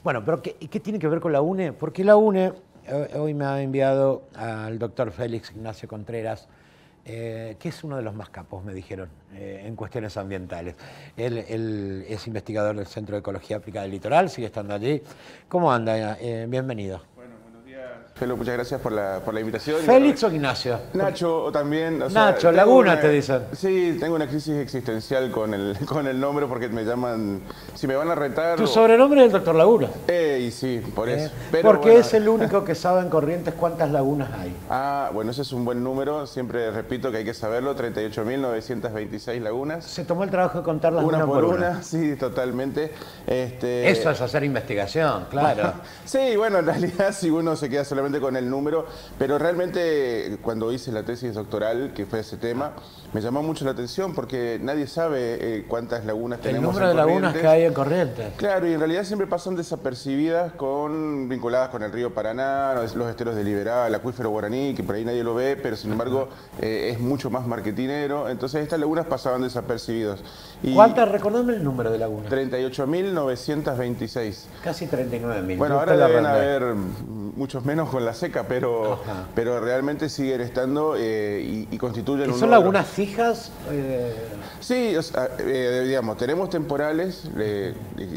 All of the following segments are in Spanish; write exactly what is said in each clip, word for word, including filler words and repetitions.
Bueno, pero ¿qué, qué tiene que ver con la UNE? Porque la UNE eh, hoy me ha enviado al doctor Félix Ignacio Contreras, eh, que es uno de los más capos, me dijeron, eh, en cuestiones ambientales. Él, él es investigador del Centro de Ecología Aplicada del Litoral, sigue estando allí. ¿Cómo anda? Eh, bienvenido. Felo, muchas gracias por la, por la invitación. ¿Félix o Ignacio? Nacho también. O sea, Nacho, Laguna una, te dicen. Sí, tengo una crisis existencial con el, con el nombre porque me llaman, si me van a retar... Tu o... sobrenombre es el doctor Laguna. Eh, y sí, por Eh, eso. Pero, porque bueno, es el único que sabe en Corrientes cuántas lagunas hay. Ah, bueno, ese es un buen número. Siempre repito que hay que saberlo. treinta y ocho mil novecientas veintiséis lagunas. Se tomó el trabajo de contarlas Una, una por por una, una. sí, totalmente. Este... Eso es hacer investigación, claro. Sí, bueno, en realidad si uno se queda solamente con el número, pero realmente cuando hice la tesis doctoral, que fue ese tema, me llamó mucho la atención porque nadie sabe eh, cuántas lagunas El tenemos número de en lagunas Corrientes. que hay en Corrientes. Claro, y en realidad siempre pasan desapercibidas con vinculadas con el río Paraná, los esteros de Liberá, el acuífero guaraní, que por ahí nadie lo ve, pero sin embargo eh, es mucho más marketinero. Entonces estas lagunas pasaban desapercibidas. Y ¿Cuántas? Recordame el número de lagunas. treinta y ocho mil novecientas veintiséis. Casi treinta y nueve mil. Bueno, ahora deben haber muchos menos con la seca, pero, pero realmente siguen estando eh, y, y constituyen ¿Y un son logro. lagunas fijas? Eh... Sí, o sea, eh, digamos, tenemos temporales eh,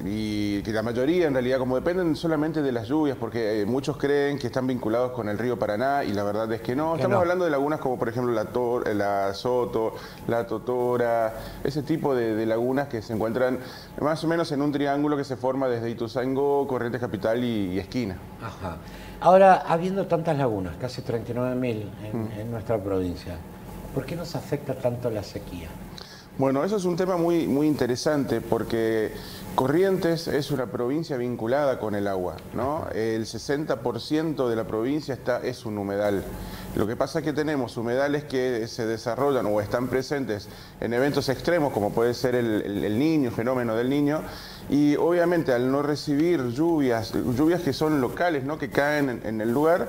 y que la mayoría en realidad como dependen solamente de las lluvias, porque eh, muchos creen que están vinculados con el río Paraná y la verdad es que no. Que Estamos no. hablando de lagunas como por ejemplo la, Tor, la Soto, la Totora, ese tipo de, de lagunas que se encuentran más o menos en un triángulo que se forma desde Ituzaingó, Corrientes Capital y, y Esquina. Ajá. Ahora, habiendo tantas lagunas, casi treinta y nueve mil en, Mm. en nuestra provincia, ¿por qué nos afecta tanto la sequía? Bueno, eso es un tema muy, muy interesante porque Corrientes es una provincia vinculada con el agua, ¿no? El sesenta por ciento de la provincia está, es un humedal. Lo que pasa es que tenemos humedales que se desarrollan o están presentes en eventos extremos, como puede ser el, el, el Niño, el fenómeno del Niño, y obviamente al no recibir lluvias, lluvias que son locales, ¿no? Que caen en, en el lugar,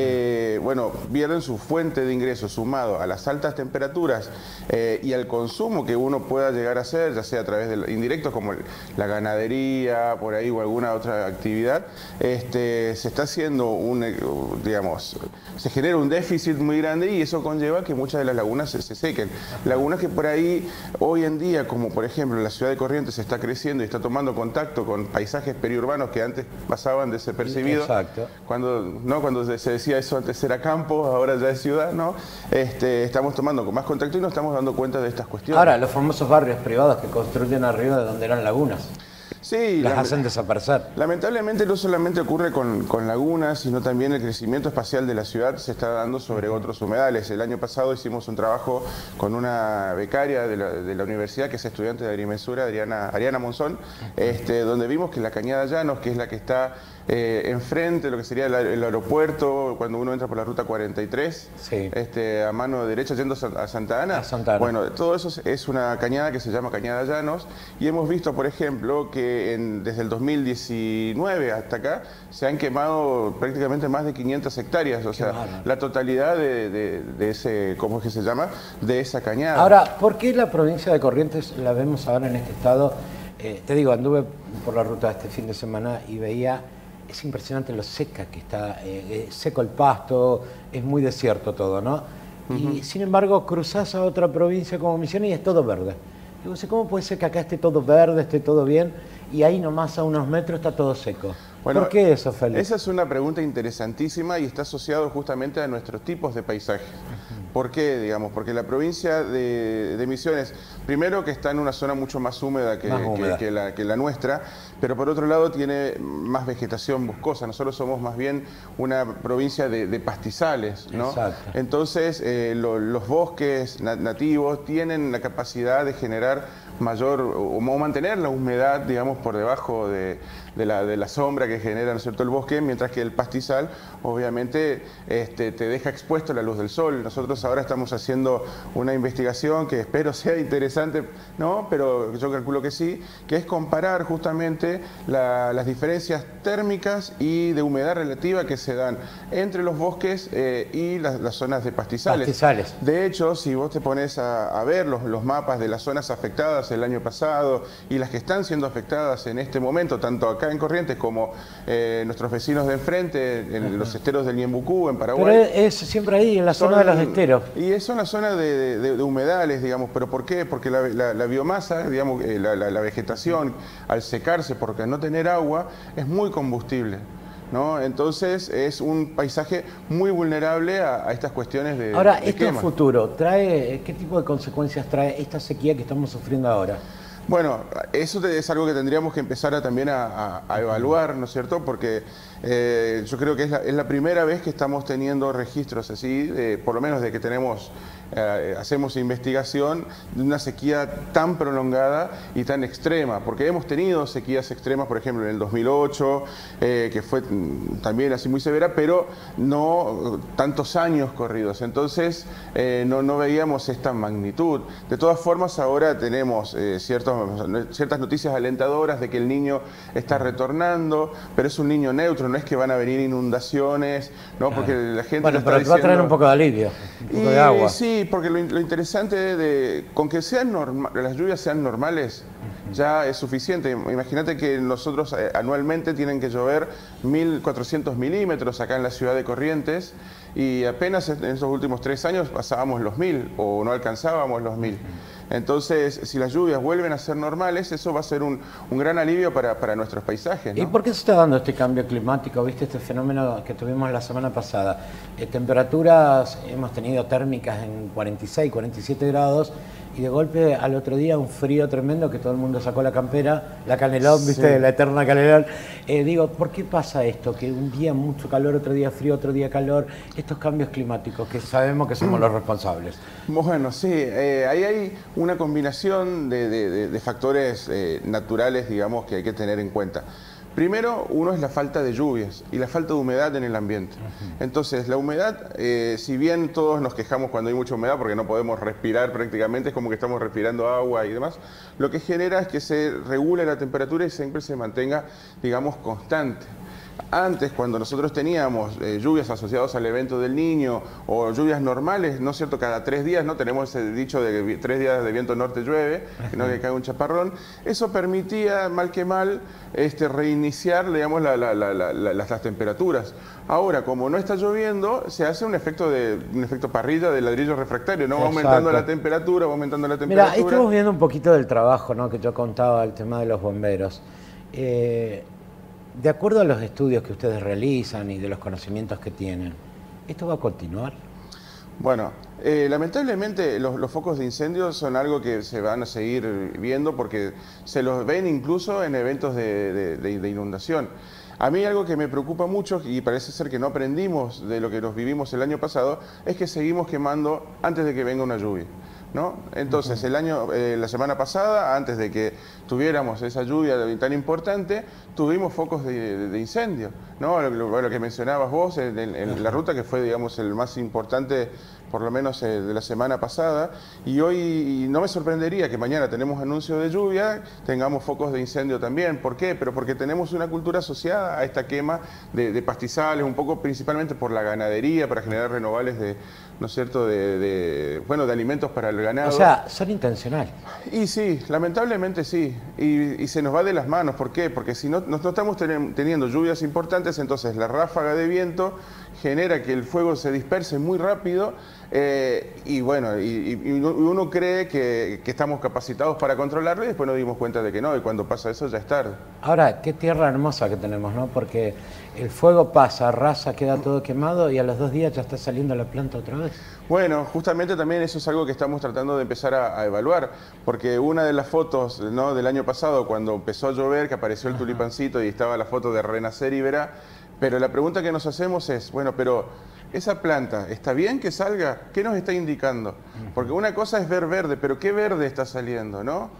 eh, bueno, pierden su fuente de ingresos sumado a las altas temperaturas eh, y al consumo que uno pueda llegar a hacer, ya sea a través de indirectos como la ganadería, por ahí o alguna otra actividad, este, se está haciendo un, digamos, se genera un déficit muy grande y eso conlleva que muchas de las lagunas se, se sequen. Lagunas que por ahí hoy en día, como por ejemplo la ciudad de Corrientes está creciendo y está tomando contacto con paisajes periurbanos que antes pasaban desapercibidos. Exacto. Cuando, ¿no? Cuando se decía eso antes era campo, ahora ya es ciudad, ¿no? Este, estamos tomando con más contacto y nos estamos dando cuenta de estas cuestiones. Ahora, los famosos barrios privados que construyen arriba de donde eran lagunas. Sí, las hacen desaparecer. Lamentablemente no solamente ocurre con, con lagunas, sino también el crecimiento espacial de la ciudad se está dando sobre otros humedales. El año pasado hicimos un trabajo con una becaria de la, de la universidad, que es estudiante de agrimensura, Adriana, Ariana Monzón, este, donde vimos que la Cañada Llanos, que es la que está eh, enfrente de lo que sería el, el aeropuerto, cuando uno entra por la ruta cuarenta y tres, sí. este, a mano derecha yendo a Santa Ana, a Santa Ana. Bueno, todo eso es una cañada que se llama Cañada Llanos y hemos visto, por ejemplo, que en, desde el dos mil diecinueve hasta acá se han quemado prácticamente más de quinientas hectáreas, o Qué sea, malo. la totalidad de, de, de ese, ¿cómo es que se llama? De esa cañada. Ahora, ¿por qué la provincia de Corrientes la vemos ahora en este estado? Eh, te digo, anduve por la ruta este fin de semana y veía, es impresionante lo seca que está, eh, seco el pasto, es muy desierto todo, ¿no? Uh-huh. Y sin embargo, cruzás a otra provincia como Misiones y es todo verde. Digo, ¿cómo puede ser que acá esté todo verde, esté todo bien, y ahí nomás a unos metros está todo seco? Bueno, ¿por qué eso, Félix? Esa es una pregunta interesantísima y está asociado justamente a nuestros tipos de paisajes. Uh-huh. ¿Por qué? Digamos, porque la provincia de, de Misiones, primero que está en una zona mucho más húmeda, que, más húmeda. Que, que, la, que la nuestra, pero por otro lado tiene más vegetación boscosa. Nosotros somos más bien una provincia de, de pastizales, ¿no? Exacto. Entonces, eh, lo, los bosques nativos tienen la capacidad de generar mayor o mantener la humedad, digamos, por debajo de, de, la, de la sombra que genera, ¿no es cierto?, el bosque, mientras que el pastizal obviamente este, te deja expuesto a la luz del sol. Nosotros ahora estamos haciendo una investigación que espero sea interesante, ¿no?, pero yo calculo que sí, que es comparar justamente la, las diferencias térmicas y de humedad relativa que se dan entre los bosques eh, y las, las zonas de pastizales. Pastizales. De hecho, si vos te pones a, a ver los, los mapas de las zonas afectadas afectadas el año pasado y las que están siendo afectadas en este momento, tanto acá en Corrientes como eh, nuestros vecinos de enfrente, en Ajá. los esteros del Ñembucú, en Paraguay. Pero es siempre ahí, en la son, zona de los esteros. Y es una zona de, de, de humedales, digamos. ¿Pero por qué? Porque la, la, la biomasa, digamos, eh, la, la, la vegetación, al secarse, porque al no tener agua, es muy combustible, ¿no? Entonces es un paisaje muy vulnerable a, a estas cuestiones de Ahora, de esto en quema. futuro, trae, ¿qué tipo de consecuencias trae esta sequía que estamos sufriendo ahora? Bueno, eso es algo que tendríamos que empezar a, también a, a, a evaluar, ¿no es cierto? Porque eh, yo creo que es la, es la primera vez que estamos teniendo registros así, eh, por lo menos de que tenemos, eh, hacemos investigación de una sequía tan prolongada y tan extrema, porque hemos tenido sequías extremas, por ejemplo, en el dos mil ocho, eh, que fue también así muy severa, pero no tantos años corridos, entonces eh, no, no veíamos esta magnitud. De todas formas, ahora tenemos eh, ciertos ciertas noticias alentadoras de que el niño está retornando, pero es un niño neutro, no es que van a venir inundaciones, ¿no? Porque la gente... Bueno, pero está va a traer diciendo... un poco de alivio, un poco y, de agua. Sí, porque lo, lo interesante de... Con que sean norma, las lluvias sean normales, uh-huh. ya es suficiente. Imagínate que nosotros eh, anualmente tienen que llover mil cuatrocientos milímetros acá en la ciudad de Corrientes, y apenas en estos últimos tres años pasábamos los mil, o no alcanzábamos los mil. Entonces, si las lluvias vuelven a ser normales, eso va a ser un, un gran alivio para, para nuestros paisajes, ¿no? ¿Y por qué se está dando este cambio climático? ¿Viste este fenómeno que tuvimos la semana pasada? Eh, temperaturas, hemos tenido térmicas en cuarenta y seis, cuarenta y siete grados, y de golpe al otro día un frío tremendo que todo el mundo sacó la campera, la canelón, ¿viste? Sí. La eterna canelón. Eh, digo, ¿por qué pasa esto? Que un día mucho calor, otro día frío, otro día calor, estos cambios climáticos que sabemos que somos los responsables. Bueno, sí, eh, ahí hay una combinación de, de, de factores eh, naturales, digamos, que hay que tener en cuenta. Primero, uno es la falta de lluvias y la falta de humedad en el ambiente. Uh-huh. Entonces, la humedad, eh, si bien todos nos quejamos cuando hay mucha humedad porque no podemos respirar prácticamente, es como que estamos respirando agua y demás, lo que genera es que se regule la temperatura y siempre se mantenga, digamos, constante. Antes, cuando nosotros teníamos eh, lluvias asociadas al evento del Niño o lluvias normales, ¿no es cierto? Cada tres días, ¿no? Tenemos ese dicho de que tres días de viento norte llueve, que no que cae un chaparrón. Eso permitía, mal que mal, este, reiniciar, digamos, la, la, la, la, la, las, las temperaturas. Ahora, como no está lloviendo, se hace un efecto de un efecto parrilla de ladrillo refractario, ¿no? Va aumentando la temperatura, va aumentando la temperatura. Mira, estamos viendo un poquito del trabajo, ¿no? Que yo contaba, el tema de los bomberos. Eh, De acuerdo a los estudios que ustedes realizan y de los conocimientos que tienen, ¿esto va a continuar? Bueno, eh, lamentablemente los, los focos de incendio son algo que se van a seguir viendo porque se los ven incluso en eventos de, de, de, de inundación. A mí algo que me preocupa mucho, y parece ser que no aprendimos de lo que nos vivimos el año pasado, es que seguimos quemando antes de que venga una lluvia, ¿no? Entonces, el año, eh, la semana pasada, antes de que tuviéramos esa lluvia tan importante, tuvimos focos de, de, de incendio, ¿no? Lo, lo, lo que mencionabas vos en, en, en la ruta, que fue, digamos, el más importante, por lo menos eh, de la semana pasada, y hoy y no me sorprendería que mañana tenemos anuncio de lluvia, tengamos focos de incendio también. ¿Por qué? Pero porque tenemos una cultura asociada a esta quema de, de pastizales, un poco principalmente por la ganadería, para generar renovables de, ¿no es cierto?, de, de, bueno, de alimentos para el ganado. O sea, son intencionales. Y sí, lamentablemente sí, y, y se nos va de las manos. ¿Por qué? Porque si no, no, no estamos ten, teniendo lluvias importantes, entonces la ráfaga de viento genera que el fuego se disperse muy rápido, eh, y bueno, y, y uno cree que, que estamos capacitados para controlarlo y después nos dimos cuenta de que no, y cuando pasa eso ya es tarde. Ahora, qué tierra hermosa que tenemos, ¿no? Porque el fuego pasa, arrasa, queda todo quemado y a los dos días ya está saliendo la planta otra vez. Bueno, justamente también eso es algo que estamos tratando de empezar a, a evaluar, porque una de las fotos, ¿no?, del año pasado, cuando empezó a llover, que apareció el Ajá. tulipancito y estaba la foto de renacer y verá, pero la pregunta que nos hacemos es, bueno, pero esa planta, ¿está bien que salga? ¿Qué nos está indicando? Porque una cosa es ver verde, pero ¿qué verde está saliendo, no?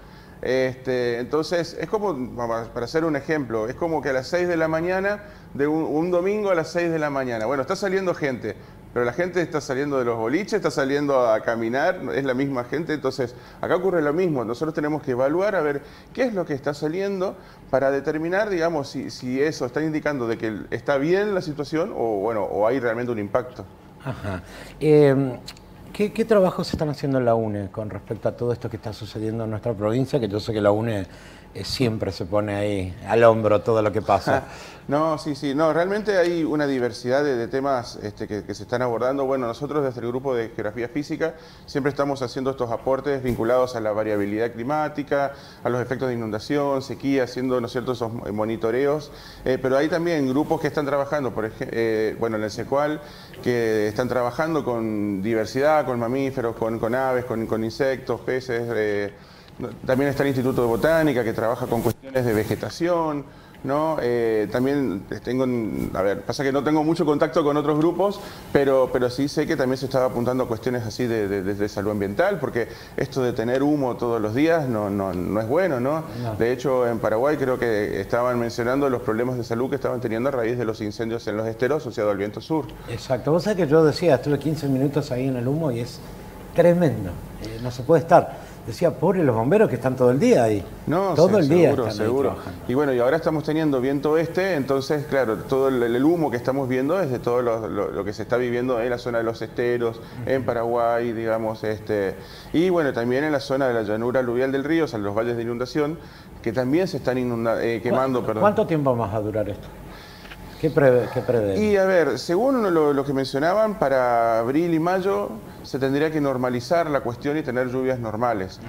Este, entonces, es como, para hacer un ejemplo, es como que a las seis de la mañana, de un, un domingo a las seis de la mañana, bueno, está saliendo gente, pero la gente está saliendo de los boliches, está saliendo a caminar, es la misma gente. Entonces, acá ocurre lo mismo. Nosotros tenemos que evaluar a ver qué es lo que está saliendo para determinar, digamos, si, si eso está indicando de que está bien la situación o, bueno, o hay realmente un impacto. Ajá. Eh, ¿Qué, qué trabajos se están haciendo en la U N E con respecto a todo esto que está sucediendo en nuestra provincia? Que yo sé que la U N E eh, siempre se pone ahí al hombro todo lo que pasa. No, sí, sí, no, realmente hay una diversidad de, de temas este, que, que se están abordando. Bueno, nosotros desde el grupo de Geografía Física siempre estamos haciendo estos aportes vinculados a la variabilidad climática, a los efectos de inundación, sequía, haciendo, ¿no es cierto?, esos monitoreos. Eh, pero hay también grupos que están trabajando, por ejemplo, eh, bueno, en el SECUAL, que están trabajando con diversidad, con mamíferos, con, con aves, con, con insectos, peces. Eh, también está el Instituto de Botánica, que trabaja con cuestiones de vegetación, ¿no? Eh, también tengo, a ver, pasa que no tengo mucho contacto con otros grupos, pero, pero sí sé que también se estaba apuntando a cuestiones así de, de, de salud ambiental, porque esto de tener humo todos los días no, no, no es bueno, ¿no? No. De hecho, en Paraguay creo que estaban mencionando los problemas de salud que estaban teniendo a raíz de los incendios en los esteros asociados al viento sur. Exacto, vos sabés que yo decía, estuve quince minutos ahí en el humo y es tremendo, eh, no se puede estar. Decía, pobre los bomberos que están todo el día ahí. No, todo sí, el día seguro, están seguro. Y bueno, y ahora estamos teniendo viento oeste, entonces, claro, todo el, el humo que estamos viendo es de todo lo, lo, lo que se está viviendo en la zona de los esteros, uh-huh. en Paraguay, digamos, este, y bueno, también en la zona de la llanura aluvial del río, o sea, los valles de inundación, que también se están inunda eh, quemando. ¿Cuánto, ¿Cuánto tiempo más va a durar esto? ¿Qué prevé? ¿Qué prevé? Y a ver, según lo, lo que mencionaban, para abril y mayo se tendría que normalizar la cuestión y tener lluvias normales.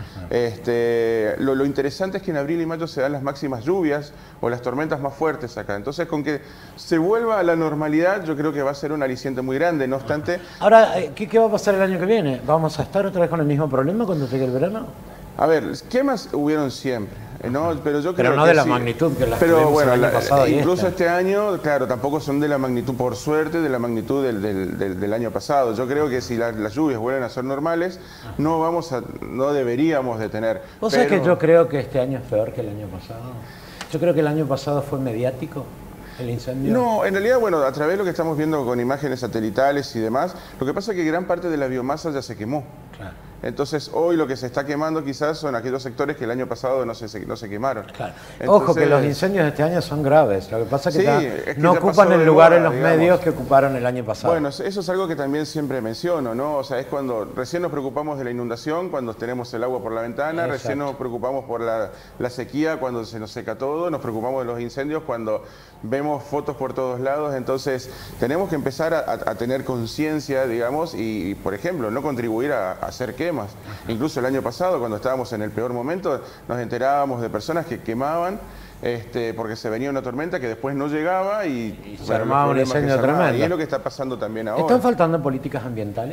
Este, lo, lo interesante es que en abril y mayo se dan las máximas lluvias o las tormentas más fuertes acá. Entonces, con que se vuelva a la normalidad, yo creo que va a ser un aliciente muy grande. No obstante... Ahora, ¿qué, qué va a pasar el año que viene? ¿Vamos a estar otra vez con el mismo problema cuando llegue el verano? A ver, quemas hubieron siempre, ¿no? Pero yo creo pero no que de la sí. magnitud que las Pero bueno, el año la, pasado incluso este. este año, claro, tampoco son de la magnitud, por suerte, de la magnitud del, del, del, del año pasado. Yo creo que si la, las lluvias vuelven a ser normales, no vamos a, no deberíamos de tener. ¿Vos sabés que yo creo que este año es peor que el año pasado? Yo creo que el año pasado fue mediático. ¿El incendio? No, en realidad, bueno, a través de lo que estamos viendo con imágenes satelitales y demás, lo que pasa es que gran parte de la biomasa ya se quemó. Claro. Entonces, hoy lo que se está quemando quizás son aquellos sectores que el año pasado no se, no se quemaron. Claro. Entonces, ojo, que los incendios de este año son graves. Lo que pasa es que, sí, ta, es que no ocupan el lugar en los digamos. medios que ocuparon el año pasado. Bueno, eso es algo que también siempre menciono, ¿no? O sea, es cuando recién nos preocupamos de la inundación, cuando tenemos el agua por la ventana, Exacto. recién nos preocupamos por la, la sequía, cuando se nos seca todo, nos preocupamos de los incendios, cuando vemos fotos por todos lados. Entonces, tenemos que empezar a, a tener conciencia, digamos, y, y, por ejemplo, no contribuir a, a hacer quemas. Ajá. Incluso el año pasado, cuando estábamos en el peor momento, nos enterábamos de personas que quemaban este, porque se venía una tormenta que después no llegaba y, y se bueno, armaba un incendio tremendo. Y es lo que está pasando también ahora. ¿Están faltando políticas ambientales?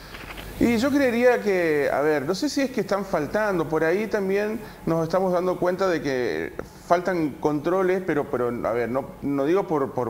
Y yo creería que, a ver, no sé si es que están faltando, por ahí también nos estamos dando cuenta de que faltan controles, pero, pero a ver, no, no digo por... por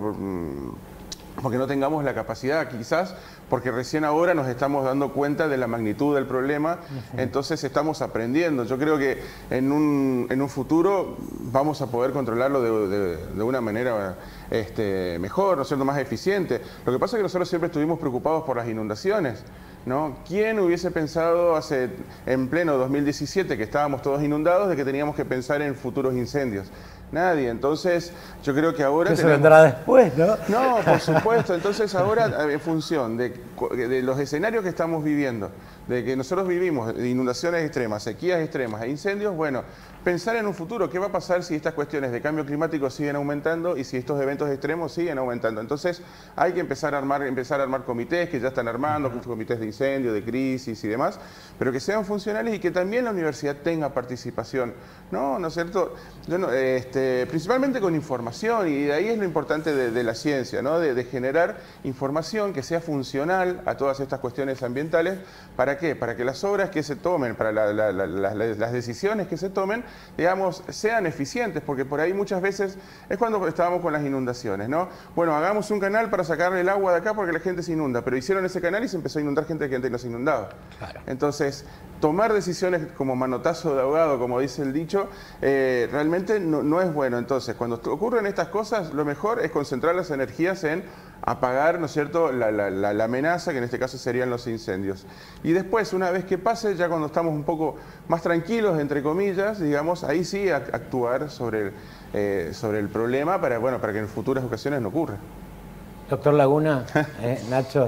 porque no tengamos la capacidad, quizás, porque recién ahora nos estamos dando cuenta de la magnitud del problema, uh-huh. entonces estamos aprendiendo. Yo creo que en un, en un futuro vamos a poder controlarlo de, de, de una manera este, mejor, ¿no es cierto?, más eficiente. Lo que pasa es que nosotros siempre estuvimos preocupados por las inundaciones, ¿no? ¿Quién hubiese pensado hace en pleno dos mil diecisiete, que estábamos todos inundados, de que teníamos que pensar en futuros incendios? Nadie. Entonces, yo creo que ahora... Que tenemos... se vendrá después, ¿no? No, por supuesto. Entonces, ahora, en función de, de los escenarios que estamos viviendo, de que nosotros vivimos de inundaciones extremas, sequías extremas e incendios, bueno, pensar en un futuro, ¿qué va a pasar si estas cuestiones de cambio climático siguen aumentando y si estos eventos extremos siguen aumentando? Entonces, hay que empezar a armar, empezar a armar comités que ya están armando, uh-huh. comités de incendio, de crisis y demás, pero que sean funcionales y que también la universidad tenga participación, ¿no? ¿No es cierto? Yo no, este, principalmente con información, y de ahí es lo importante de, de la ciencia, ¿no? De, de generar información que sea funcional a todas estas cuestiones ambientales. ¿Para qué? Para que las obras que se tomen, para la, la, la, la, las decisiones que se tomen, digamos, sean eficientes, porque por ahí muchas veces es cuando estábamos con las inundaciones, ¿no? Bueno, hagamos un canal para sacarle el agua de acá porque la gente se inunda, pero hicieron ese canal y se empezó a inundar gente que antes no se inundaba. Claro. Entonces, tomar decisiones como manotazo de ahogado, como dice el dicho, eh, realmente no, no es bueno. Entonces, cuando ocurren estas cosas, lo mejor es concentrar las energías en apagar, ¿no es cierto?, la, la, la, la amenaza, que en este caso serían los incendios. Y después, una vez que pase, ya cuando estamos un poco más tranquilos, entre comillas, digamos, ahí sí actuar sobre el, eh, sobre el problema para, bueno, para que en futuras ocasiones no ocurra. Doctor Laguna, eh, Nacho,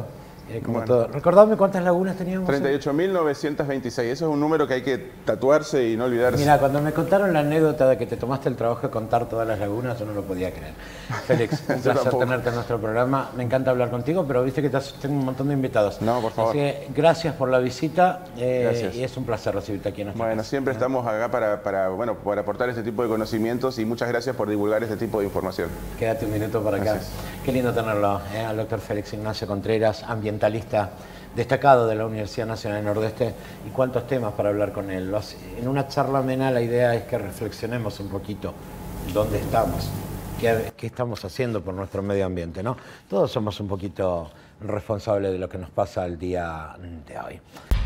Eh, como Bueno. todo. Recordadme cuántas lagunas teníamos. treinta y ocho mil novecientos veintiséis, eso es un número que hay que tatuarse y no olvidarse. Mira, cuando me contaron la anécdota de que te tomaste el trabajo de contar todas las lagunas, yo no lo podía creer. Félix, un placer tampoco. tenerte en nuestro programa. Me encanta hablar contigo, pero viste que te has- tengo un montón de invitados. No, por favor. Así que gracias por la visita eh, Gracias. y es un placer recibirte aquí en nuestra Bueno, casa. siempre estamos acá para, para, bueno, para aportar este tipo de conocimientos y muchas gracias por divulgar este tipo de información. Quédate un minuto por acá. Gracias. Qué lindo tenerlo, eh, al doctor Félix Ignacio Contreras, ambientalista destacado de la Universidad Nacional del Nordeste, y cuántos temas para hablar con él. Lo hace- En una charla amena la idea es que reflexionemos un poquito dónde estamos, qué, qué estamos haciendo por nuestro medio ambiente, ¿no? Todos somos un poquito responsables de lo que nos pasa el día de hoy.